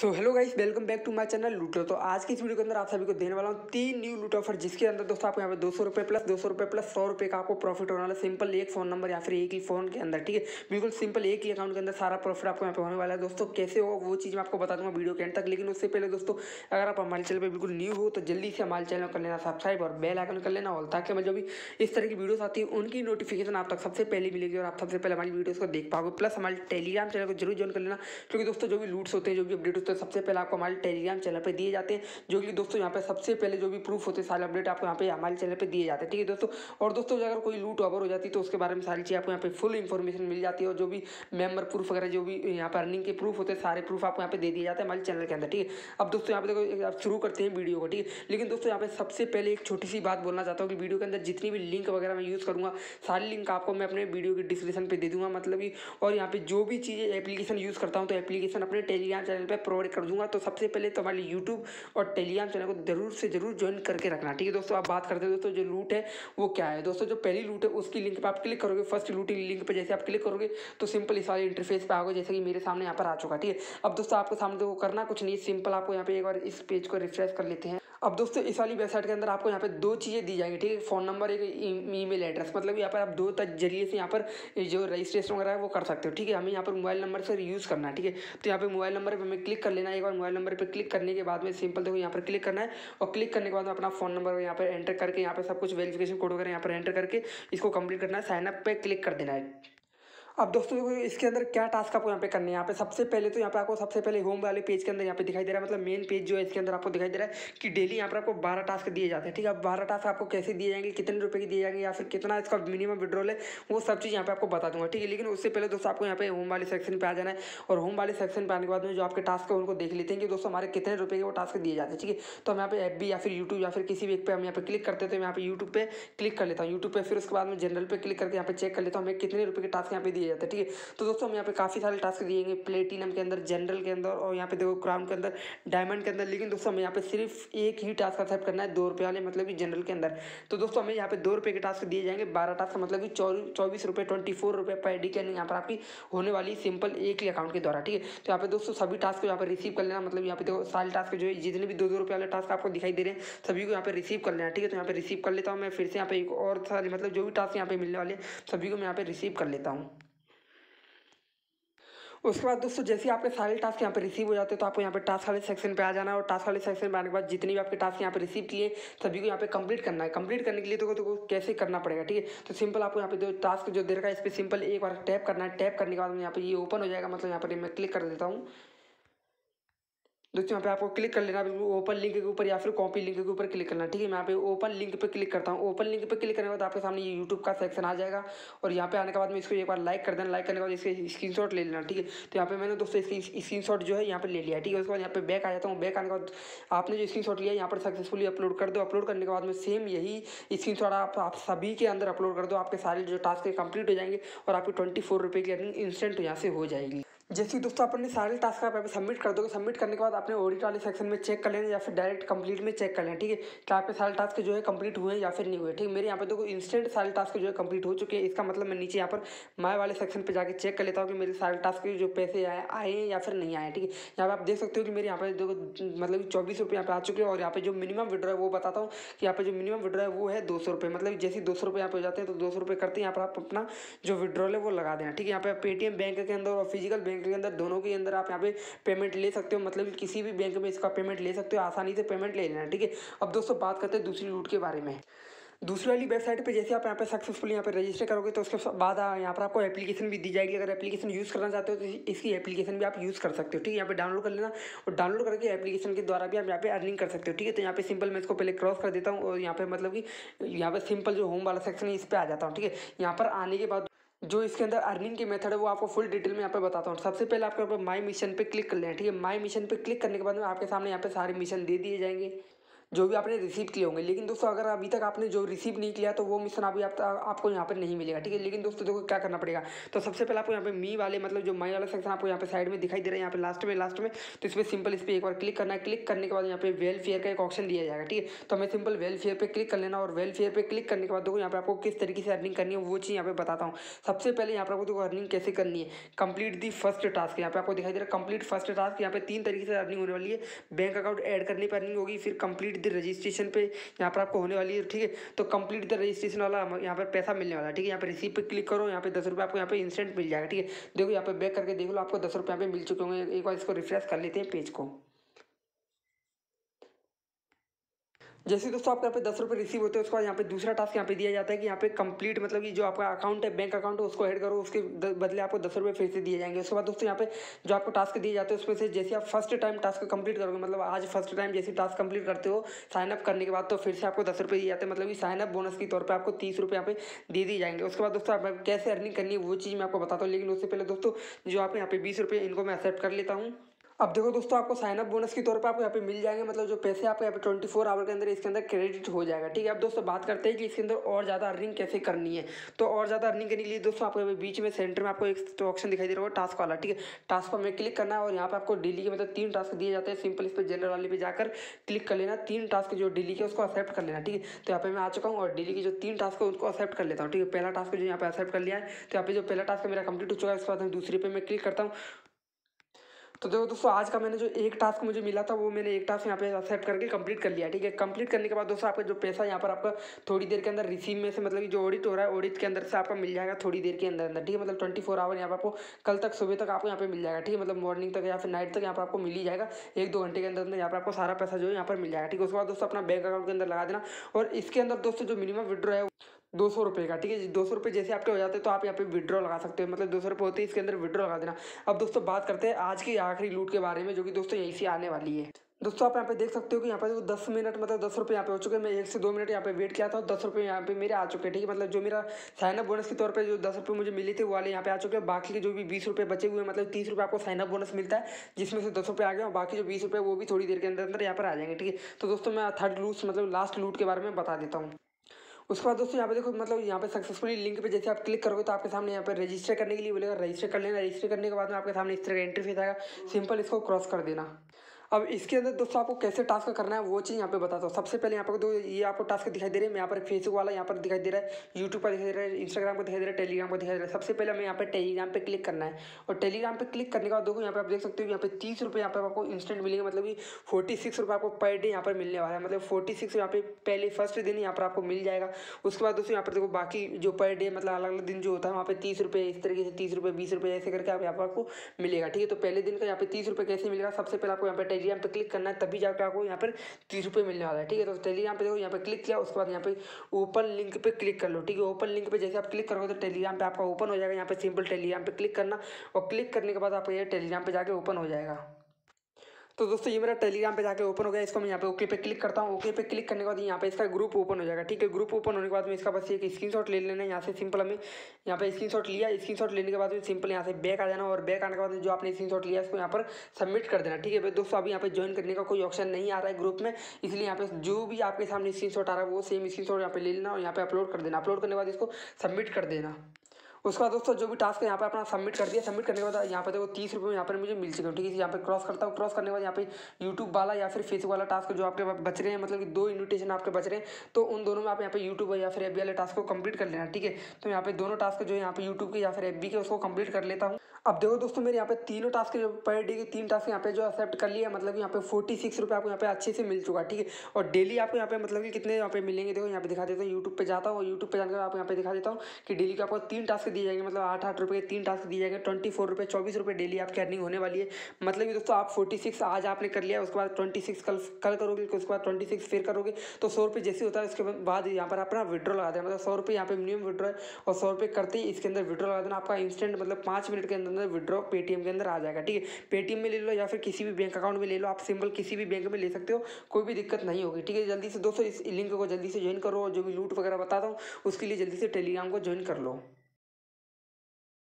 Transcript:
So hello guys, welcome back to my channel लूटो। तो आज की इस वीडियो के अंदर आप सभी को देने वाला हूँ 3 न्यू लूट ऑफर, जिसके अंदर दोस्तों आपको यहाँ पे 200 रुपये प्लस 100 रुपये का आपको प्रॉफिट होने वाला है। सिंपल एक फोन नंबर या फिर एक ही फोन के अंदर, ठीक है। बिल्कुल सिंपल एक ही अकाउंट के अंदर सारा प्रॉफिट आपको यहाँ पे होने वाला है। दोस्तों कैसे हो वो चीज़ मैं आपको बता दूंगा वीडियो के एंड तक। लेकिन उससे पहले दोस्तों, अगर आप हमारे चैनल पर बिल्कुल न्यू हो तो जल्दी से हमारे चैनल कर लेना सब्सक्राइब और बेल आइकन कर लेना ऑल, ताकि मैं जो भी इस तरह की वीडियोस आती है उनकी नोटिफिकेशन आप तक सबसे पहले मिलेगी और आप सबसे पहले हमारी वीडियोस को देख पाओगे। प्लस हमारे टेलीग्राम चैनल को जरूर ज्वाइन कर लेना, क्योंकि दोस्तों जो भी लूट्स होते हैं, जो भी अपडेट होते हैं, सबसे पहले आपको हमारे टेलीग्राम चैनल पे दिए जाते हैं। जो कि दोस्तों यहाँ पे सबसे पहले जो भी प्रूफ होते हैं, सारे अपडेट आपको यहाँ पे हमारे चैनल पे दिए जाते हैं, ठीक है दोस्तों। और दोस्तों अगर कोई लूट ओवर हो जाती है तो उसके बारे में सारी चीज़ आपको यहाँ पे फुल इन्फॉर्मेशन मिल जाती है। और जो भी मेंबर प्रूफ वगैरह जो भी यहाँ पर अर्निंग के प्रूफ होते हैं, सारे प्रूफ आपको यहाँ पे दे दिए जाते हैं हमारे चैनल के अंदर, ठीक है। अब दोस्तों यहाँ पे देखो, आप शुरू करते हैं वीडियो को, ठीक है। लेकिन दोस्तों यहाँ पे सबसे पहले एक छोटी सी बात बोलना चाहता हूँ कि वीडियो के अंदर जितनी भी लिंक वगैरह मैं यूज़ करूँगा, सारी लिंक आपको मैं अपने वीडियो की डिस्क्रिप्शन पे दे दूंगा, मतलब कि। और यहाँ पे जो भी चीज़ें एप्लीकेशन यूज़ करता हूँ तो एप्लीकेशन अपने टेलीग्राम चैनल पर प्रोवाइड कर दूंगा। तो सबसे पहले तो हमारे यूट्यूब और टेलीग्राम चैनल को जरूर से जरूर ज्वाइन करके रखना, ठीक है दोस्तों। आप बात करते हैं दोस्तों, जो लूट है वो क्या है। दोस्तों जो पहली लूट है उसकी लिंक पे आप क्लिक करोगे, फर्स्ट लूटिंग लिंक पे जैसे आप क्लिक करोगे तो सिंपल इस वाले इंटरफेस पे आओगे, जैसे कि मेरे सामने यहाँ पर आ चुका, ठीक है। अब दोस्तों आपको सामने तो करना कुछ नहीं, सिंपल आपको यहाँ पे एक बार इस पेज को रिफ्रेश कर लेते हैं। अब दोस्तों इस वाली वेबसाइट के अंदर आपको यहाँ पे दो चीज़ें दी जाएंगी, ठीक है। फ़ोन नंबर, एक ईमेल एड्रेस, मतलब यहाँ पर आप दो जरिए से यहाँ पर जो रजिस्ट्रेशन वगैरह है वो कर सकते हो, ठीक है। हमें यहाँ पर मोबाइल नंबर से यूज़ करना है, ठीक है। तो यहाँ पे मोबाइल नंबर पर हमें क्लिक कर लेना है। एक बार मोबाइल नंबर पर क्लिक करने के बाद में सिंपल देखो यहाँ पर क्लिक करना है, और क्लिक करने के बाद अपना फ़ोन नंबर यहाँ पर एंटर करके यहाँ पे सब कुछ वेरिफिकेशन कोड वगैरह यहाँ पर एंटर करके इसको कंप्लीट करना है। साइन अप पे क्लिक कर देना है। अब दोस्तों देखो इसके अंदर क्या टास्क आपको यहाँ पे करने हैं। यहाँ पे सबसे पहले तो यहाँ पे आपको सबसे पहले होम वाले पेज के अंदर यहाँ पे दिखाई दे रहा है, मतलब मेन पेज जो है इसके अंदर आपको दिखाई दे रहा है कि डेली यहाँ पर आपको 12 टास्क दिए जाते हैं, ठीक है। अब 12 टास्क आपको कैसे दिए जाएंगे, कितने रुपए के दिए जाएंगे, या फिर कितना इसका मिनिमम विड्रॉल है, वो सब चीज़ यहाँ पे आपको बता दूंगा, ठीक है। लेकिन उससे पहले दोस्तों आपको यहाँ पे होम वाले सेक्शन पे आ जाना है, और होम वाले सेक्शन पे आने के बाद में जो आपके टास्क है उनको देख लेते हैं कि दोस्तों हमारे कितने रुपए के वो टास्क दिए जाते हैं, ठीक है। तो हम यहाँ पे एफबी या फिर यूट्यूब या फिर किसी भी एक पे हम यहाँ पे क्लिक करते हैं। तो यहाँ पे यूट्यूब पे क्लिक कर लेता हूँ, यूट्यूब पे फिर उसके बाद में जनरल पे क्लिक करके यहाँ पे चेक कर लेता हूँ हमें कितने रुपए के टास्क यहाँ पे दिए जाते हैं, ठीक है। तो दोस्तों हम यहाँ पे काफ़ी सारे टास्क दिएंगे, प्लेटिनम के अंदर, जनरल के अंदर, और यहाँ पे देखो क्राउन के अंदर, डायमंड के अंदर। लेकिन दोस्तों हमें यहाँ पे सिर्फ एक ही टास्क एक्सेप्ट करना है, 2 रुपये वाले, मतलब कि जनरल के अंदर। तो दोस्तों हमें यहाँ पे 2 रुपये के टास्क दिए जाएंगे, 12 टास्क, मतलब कि 24 रुपये, 24 रुपये पर डे के यहाँ पर आपकी होने वाली सिंपल एक ही अकाउंट के द्वारा, ठीक है। तो यहाँ पे दोस्तों सभी टास्क को यहाँ पर रिसीव कर लेना, मतलब यहाँ पे देखो सारे टास्क जो है, जितने भी 2-2 रुपये वाले टास्क आपको दिखाई दे रहे हैं, सभी को यहाँ पे रिसीव कर लेना, ठीक है। तो यहाँ पे रिसीव कर लेता हूँ मैं फिर से यहाँ पे एक और सारे, मतलब जो भी टास्क यहाँ पे मिलने वाले सभी को मैं यहाँ पे रिसीव कर लेता हूँ। उसके बाद दोस्तों जैसे ही आपके सारे टास्क यहाँ पे रिसीव हो जाते हैं तो आपको यहाँ पे टास्क वाले सेक्शन पे आ जाना है, और टास्क वाले सेक्शन पे आने के बाद जितने भी आपके टास्क यहाँ पे रिसीव किए सभी को यहाँ पे कंप्लीट करना है। कंप्लीट करने के लिए तो कैसे करना पड़ेगा, ठीक है। तो सिंपल आपको यहाँ पे जो टास्क जो दे रखा है इस पर सिंपल एक बार टैप करना है। टैप करने के बाद में यहाँ पे ये ओपन हो जाएगा, मतलब यहाँ पर मैं क्लिक कर देता हूँ। दोस्तों यहाँ पे आपको क्लिक कर लेना, बिल्कुल ओपन लिंक के ऊपर या फिर कॉपी लिंक के ऊपर क्लिक करना, ठीक है। मैं यहाँ पे ओपन लिंक पे क्लिक करता हूँ। ओपन लिंक पे क्लिक करने के बाद आपके सामने ये यूट्यूब का सेक्शन आ जाएगा, और यहाँ पे आने के बाद में इसको एक बार लाइक कर देना। लाइक करने के बाद इसके स्क्रीनशॉट ले लेना, ठीक है। तो यहाँ पे मैंने दोस्तों इसकी स्क्रीनशॉट जो है यहाँ पे ले लिया, ठीक है। उसके बाद यहाँ पे बैक आ जाता हूँ। बैक आने के बाद आपने जो स्क्रीनशॉट लिया यहाँ पर सक्सेसफुली अपलोड कर दो। अपलोड करने के बाद में सेम यही स्क्रीनशॉट आप सभी के अंदर अपलोड कर दो। आपके सारे जो टास्क कंप्लीट हो जाएंगे और आपकी 24 रुपये की अर्निंग इंस्टेंट यहाँ से हो जाएगी। जैसे कि दोस्तों अपने सारे टास्क आप यहाँ पे सबमिट कर दोगे। सबमिट करने के बाद अपने ऑडिट वाले सेक्शन में चेक कर लेना, या फिर डायरेक्ट कंप्लीट में चेक कर लेना, ठीक है। कि आपके सारे टास्क जो है कंप्लीट हुए या फिर नहीं हुए, ठीक है। मेरे यहाँ पे देखो इंस्टेंट सारे टास्क जो है कंप्लीट हो चुके हैं। इसका मतलब मैं नीचे यहाँ पर माय वाले सेक्शन पे जाके चेक कर लेता हूँ कि मेरे सारे टास्क के जो पैसे आए हैं या फिर नहीं आए, ठीक है। यहाँ पे आप देख सकते हो कि मेरे यहाँ पे देखो मतलब 24 रुपये यहाँ पे आ चुके हैं, और यहाँ पे जो मिनिमम विड्रॉ है वो बताता हूँ कि यहाँ पे जो मिनिमम विड्रॉ है वो है 200 रुपये। मतलब जैसे 200 रुपये यहाँ पे हो जाते हैं तो 200 रुपये करते हैं यहाँ पर आप अपना जो विड्रॉल है वो लगा देना, ठीक है। यहाँ पे पेटीएम बैंक के अंदर और फिजिकल बैंक के अंदर दोनों के अंदर आप यहाँ पे पेमेंट ले सकते हो, मतलब किसी भी बैंक में इसका पेमेंट ले सकते हो, आसानी से पेमेंट ले लेना, ठीक है। अब दोस्तों बात करते हैं दूसरी लूट के बारे में। दूसरी वाली वेबसाइट पे जैसे आप यहाँ पे सक्सेसफुली यहाँ पे रजिस्टर करोगे तो उसके बाद यहाँ पर आपको एप्लीकेशन भी दी जाएगी। अगर एप्लीकेशन यूज़ करना चाहते हो तो इसकी एप्लीकेशन भी आप यूज़ कर सकते हो, ठीक है। यहाँ पे डाउनलोड कर लेना, और डाउनलोड करके एप्लीकेशन के द्वारा भी आप यहाँ पे अर्निंग कर सकते हो, ठीक है। तो यहाँ पे सिंपल मैं इसको पहले क्रॉस कर देता हूँ, और यहाँ पे मतलब कि यहाँ पे सिंपल जो होम वाला सेक्शन है इस पर आ जाता हूँ, ठीक है। यहाँ पर आने के बाद जो इसके अंदर अर्निंग की मेथड है वो आपको फुल डिटेल में यहाँ पे बताता हूँ। सबसे पहले आपको यहाँ पे माई मिशन पे क्लिक कर लेना, ठीक है। माई मिशन पे क्लिक करने के बाद में आपके सामने यहाँ पे सारे मिशन दे दिए जाएंगे। जो भी आपने रिसीव किए होंगे। लेकिन दोस्तों अगर अभी तक आपने जो रिसीव नहीं किया तो वो मिशन अभी आपको यहाँ पर नहीं मिलेगा, ठीक है। लेकिन दोस्तों देखो क्या करना पड़ेगा, तो सबसे पहले आपको यहाँ पे मी वाले मतलब जो माई वाला सेक्शन आपको यहाँ पे साइड में दिखाई दे रहा है, यहाँ पे लास्ट में तो इस पर सिंपल इस पर एक बार क्लिक करना है। क्लिक करने के बाद यहाँ पे वेलफेयर का एक ऑप्शन दिया जाएगा, ठीक है। तो हमें सिंपल वेलफेयर पे क्लिक कर लेना, और वेलफेयर पे क्लिक करने के बाद देखो यहाँ पे आपको किस तरीके से अर्निंग करनी है वो चीज़ यहाँ पे बताता हूँ। सबसे पहले यहाँ पर आपको देखो अर्निंग कैसे करनी है, कंप्लीट दी फर्स्ट टास्क, यहाँ पे आपको दिखाई दे रहा है कंप्लीट फर्स्ट टास्क। यहाँ पे 3 तरीके से अर्निंग होने वाली है। बैंक अकाउंट ऐड करने पर अर्निंग होगी, फिर कंप्लीट द रजिस्ट्रेशन पे यहाँ पर आपको होने वाली है, ठीक है। तो कंप्लीट द रजिस्ट्रेशन वाला यहाँ पर पैसा मिलने वाला है, ठीक है। यहाँ पे रिसीव पे क्लिक करो, यहाँ पे 10 रुपये आपको यहाँ पे इंस्टेंट मिल जाएगा, ठीक है। देखो यहाँ पे बैक करके देख लो, आपको 10 रुपये यहाँ पे मिल चुके होंगे। एक बार इसको रिफ्रेश कर लेते हैं पेज को। जैसे दोस्तों आपको यहाँ पे 10 रुपये रिसीव होते हैं, उसके बाद यहाँ पे दूसरा टास्क यहाँ पे दिया जाता है कि यहाँ पे कंप्लीट मतलब कि जो आपका अकाउंट है बैंक अकाउंट है उसको ऐड करो, उसके बदले आपको 10 रुपये फिर से दिए जाएंगे। उसके बाद दोस्तों यहाँ पे जो आपको टास्क दिए जाते हैं उसमें से जैसे आप फर्स्ट टाइम टास्क कंप्लीट करोगे, मतलब आज फर्स्ट टाइम जैसे टास्क कंप्लीट करते हो साइनअप करने के बाद, तो फिर से आपको 10 रुपये दिए जाते हैं, मतलब कि साइनअप बोनस के तौर पर आपको 30 रुपये यहाँ पे दे दिए जाएंगे। उसके बाद दोस्तों आप कैसे अर्निंग करनी है वो चीज़ मैं आपको बताता हूँ। लेकिन उससे पहले दोस्तों जो आप यहाँ पे 20 रुपये इनको मैं एक्सेप्ट कर लेता हूँ। अब देखो दोस्तों आपको साइनअप बोनस के तौर पे आपको यहाँ पे मिल जाएंगे, मतलब जो पैसे आपको यहाँ पे 24 आवर के अंदर इसके अंदर क्रेडिट हो जाएगा, ठीक है। अब दोस्तों बात करते हैं कि इसके अंदर और ज़्यादा अर्निंग कैसे करनी है। तो और ज़्यादा अर्निंग करने के लिए दोस्तों आपको यहाँ पे बीच में सेंटर में आपको एक ऑप्शन दिखाई दे रहा होगा टास्क वाला, ठीक है। टास्क पर हमें क्लिक करना है, और यहाँ पे आपको डेली के मतलब 3 टास्क दिए जाते हैं। सिंपल इस पर जनरल वाले पे जाकर क्लिक कर लेना, 3 टास्क जो डेली के उसको एक्सेप्ट कर लेना, ठीक है। तो यहाँ पे मैं आ चुका हूँ और डेली की जो 3 टास्क है उनको एक्सेप्ट कर लेता हूँ, ठीक है। पहला टास्क जो यहाँ पे एक्सेप्ट कर लिया है, तो यहाँ पे जो पहला टास्क मेरा कंप्लीट हो चुका है। उसके बाद मैं दूसरे पे मैं क्लिक करता हूँ। तो देखो दोस्तों आज का मैंने जो एक टास्क मुझे मिला था वो मैंने एक टास्क यहाँ पे एक्सेप्ट करके कंप्लीट कर लिया, ठीक है। कंप्लीट करने के बाद दोस्तों आपका जो पैसा यहाँ पर आपका थोड़ी देर के अंदर रिसीव में से मतलब कि जो ऑडिट हो रहा है ऑडिट के अंदर से आपका मिल जाएगा थोड़ी देर के अंदर अंदर, ठीक है। मतलब 24 आवर यहाँ पर आपको कल तक सुबह तक आपको यहाँ पे मिल जाएगा, ठीक है। मतलब मॉर्निंग तक या फिर नाइट तक यहाँ पर आपको मिल ही जाएगा। 1-2 घंटे के अंदर अंदर यहाँ पर आपको सारा पैसा जो है यहाँ पर मिल जाएगा, ठीक है। उसके बाद दोस्तों अपना बैंक अकाउंट के अंदर लगा देना, और इसके अंदर दोस्तों जो मिनिमम विड्रॉ है 200 रुपये का, ठीक है। 200 रुपये जैसे आपके हो जाते हैं तो आप यहाँ पे विड्रॉ लगा सकते हो, मतलब 200 रुपये होते हैं इसके अंदर विड्रॉ लगा देना। अब दोस्तों बात करते हैं आज की आखिरी लूट के बारे में, जो कि दोस्तों यहीं से आने वाली है। दोस्तों आप यहाँ पे देख सकते हो कि यहाँ पे 10 मिनट मतलब 10 रुपये यहाँ पे हो चुके हैं। मैं 1 से 2 मिनट यहाँ पे वेट किया था, 10 रुपये यहाँ पे मेरे आ चुके हैं, ठीक है। मतलब जो मेरा साइनअप बोनस के तौर पे जो 10 रुपये मुझे मिले थे वो वाले यहाँ पे आ चुके हैं। बाकी के जो भी 20 रुपये बचे हुए हैं, मतलब 30 रुपये आपको साइनअप बोनस मिलता है, जिसमें से 10 रुपये आ गए, और बाकी जो 20 रुपये वो भी थोड़ी देर के अंदर अंदर यहाँ पर आ जाएंगे, ठीक है। तो दोस्तों मैं थर्ड लूट मतलब लास्ट लूट के बारे में बता देता हूँ। उसके बाद दोस्तों यहाँ पे देखो मतलब यहाँ पे सक्सेसफुली लिंक पे जैसे आप क्लिक करोगे तो आपके सामने यहाँ पे रजिस्टर करने के लिए बोलेगा, रजिस्टर कर लेना। रजिस्टर करने के बाद में आपके सामने इस तरह का इंटरफेस आएगा, सिंपल इसको क्रॉस कर देना। अब इसके अंदर दोस्तों आपको कैसे टास्क करना है वो चीज़ यहाँ पे बताता हूँ। सबसे पहले यहाँ पर दो ये आपको टास्क दिखाई दे रहे हैं, यहाँ पर फेसबुक वाला यहाँ पर दिखाई दे रहा है, यूट्यूब पर दिखाई दे रहा है, इंस्टाग्राम को दिखाई दे रहा है, टेलीग्राम को दिखाई दे रहा है। सबसे पहले हमें यहाँ पे टेलीग्राम पे क्लिक करना है, और टेलीग्राम पे क्लिक करने के बाद देखो यहाँ पे आप देख सकते हो यहाँ पे 30 रुपये यहाँ पे आपको इंस्टेंट मिलेंगे, मतलब कि 46 रुपये आपको पर डे यहाँ पर मिलने वाला है। मतलब 46 यहाँ पे पहले फर्स्ट दिन यहाँ पर आपको मिल जाएगा। उसके बाद दोस्तों यहाँ पर देखो बाकी जो पर डे मतलब अलग अलग दिन जो होता है वहाँ पे 30 रुपये इस तरीके से 30 रुपये 20 रुपये ऐसे करके आप यहाँ पर आपको मिलेगा, ठीक है। तो पहले दिन का यहाँ पे 30 रुपये कैसे मिलेगा, सबसे पहले आपको यहाँ पे टेलीग्राम पे क्लिक करना है, तभी जाकर आपको यहाँ पर 30 रुपये मिलने वाला है, ठीक है। तो टेलीग्राम पे देखो यहाँ पे क्लिक किया, उसके बाद यहाँ पे ओपन लिंक पे क्लिक कर लो, ठीक है। ओपन लिंक पे जैसे आप क्लिक करोगे तो टेलीग्राम पे आपका ओपन हो जाएगा। यहाँ पे सिंपल टेलीग्राम पे क्लिक करना, और क्लिक करने के बाद आपका ये टेलीग्राम पे जाके ओपन हो जाएगा। तो दोस्तों ये मेरा टेलीग्राम पे जाके ओपन हो गया। इसको मैं यहाँ पे ओके पे क्लिक करता हूँ। ओके पे क्लिक करने के बाद यहाँ पे इसका ग्रुप ओपन हो जाएगा, ठीक है। ग्रुप ओपन होने के बाद में इसका बस एक स्क्रीनशॉट ले लेना है। यहाँ से सिंपल हमें यहाँ पे स्क्रीनशॉट लिया, स्क्रीनशॉट लेने के बाद में सिंपल यहाँ से बैक आ जाना, और बैक आने के बाद जो आपने स्क्रीनशॉट लिया इसको यहाँ पर सबमिट कर देना, ठीक है। दोस्तों अभी यहाँ पे ज्वाइन करने का कोई ऑप्शन नहीं आ रहा है ग्रुप में, इसलिए यहाँ पे जो भी आपके सामने स्क्रीनशॉट आ रहा है वो सेम स्क्रीनशॉट यहाँ पे ले लेना, और यहाँ पे अपलोड कर देना। अपलोड करने के बाद इसको सबमिट कर देना। उसके बाद दोस्तों जो भी टास्क है यहाँ पे अपना सबमिट कर दिया। सबमिट करने के बाद यहाँ पे देखो 30 रुपये यहाँ पर मुझे मिल चुके हैं, ठीक है। यहाँ पे क्रॉस करता हूँ। क्रॉस करने के बाद यहाँ पे यूट्यूब वाला या फिर फेसबुक वाला टास्क जो आपके बच रहे हैं, मतलब कि 2 इन्विटेशन आपके बच रहे हैं, तो उन दोनों में आप यहाँ पे यूट्यूब या फिर एफ वाले टास्क को कंप्लीट कर लेना, ठीक है। तो यहाँ पे दोनों टास्क जो है यहाँ पे यूट्यूब के या फिर एफ के उसको कंप्लीट कर लेता हूँ। अब देखो दोस्तों मेरे यहाँ पे तीनों टास्क जो पर डे के 3 टास्क यहाँ पे जो एक्सेप्ट कर लिया, मतलब कि यहाँ पे 46 रुपये आपको यहाँ पे अच्छे से मिल चुका, ठीक है। और डेली आपको यहाँ पे मतलब कि कितने यहाँ पे मिलेंगे देखो यहाँ पे दिखा देता हूँ। यूट्यूब पे जाता हूँ, यूट्यूब पे जाकर आपको यहाँ पे दिखा देता हूँ कि डेली के आपको 3 टास्क दिए जाएंगे, मतलब 8-8 रुपये के 3 टास्क दिए जाएंगे। 24 रुपये 24 रुपये डेली आपकी अर्निंग होने वाली है। मतलब कि दोस्तों आप 46 आज आपने कर लिया, उसके बाद 26 कल करोगे, उसके बाद 26 फिर करोगे, तो 100 रुपये जैसे होता है उसके बाद यहाँ पर अपना विड्रॉ लगा देना। मतलब 100 रुपये यहाँ पे मिनिमम विड्रॉ है, और 100 रुपये करते ही इसके अंदर विड्रॉ लगा देना। आपका इंस्टेंट मतलब 5 मिनट के अंदर विड्रॉ पेटीएम के अंदर आ जाएगा, ठीक है। पेटीएम में ले लो या फिर किसी भी बैंक अकाउंट में ले लो, आप सिंपल किसी भी बैंक में ले सकते हो, कोई भी दिक्कत नहीं होगी, ठीक है। जल्दी से दोस्तों इस लिंक को जल्दी से ज्वाइन करो, और जो भी लूट वगैरह बताता हूँ उसके लिए जल्दी से टेलीग्राम को ज्वाइन कर लो।